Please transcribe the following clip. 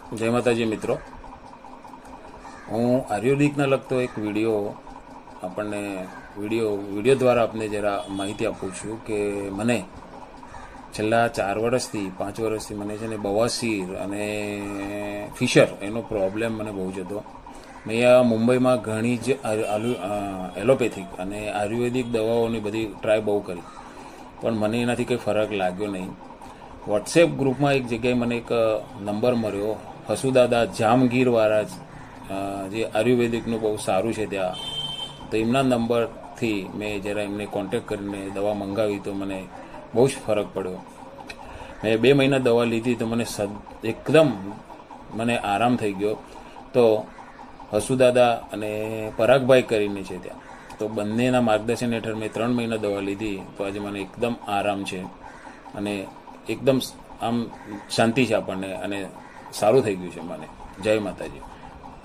જય માતાજી મિત્રો, હું આયુર્વેદિકને લગતો એક વિડીયો દ્વારા આપને જરા માહિતી આપું છું કે મને છેલ્લા 4 વર્ષથી 5 વર્ષથી મને છે ને બવાસીર અને ફિશર એનો પ્રોબ્લેમ મને બહુ જ હતો. મેં અહીંયા મુંબઈમાં ઘણી જ એલોપેથિક અને આયુર્વેદિક દવાઓની બધી ટ્રાય બહુ કરી, પણ મને એનાથી કંઈ ફરક લાગ્યો નહીં. વોટ્સએપ ગ્રુપમાં એક જગ્યાએ મને એક નંબર મળ્યો, હસુદાદા જામગીરવાળા જે આયુર્વેદિકનું બહુ સારું છે ત્યાં, તો એમના નંબરથી મેં જરા એમને કોન્ટેક્ટ કરીને દવા મંગાવી તો મને બહુ જ ફરક પડ્યો. મેં 2 મહિના દવા લીધી તો એકદમ મને આરામ થઈ ગયો. તો હસુદાદા અને પરાગભાઈ કરીને છે ત્યાં, તો બંનેના માર્ગદર્શન હેઠળ મેં 3 મહિના દવા લીધી તો આજે મને એકદમ આરામ છે અને એકદમ આમ શાંતિ છે આપણને અને સારું થઈ ગયું છે મને. જય માતાજી.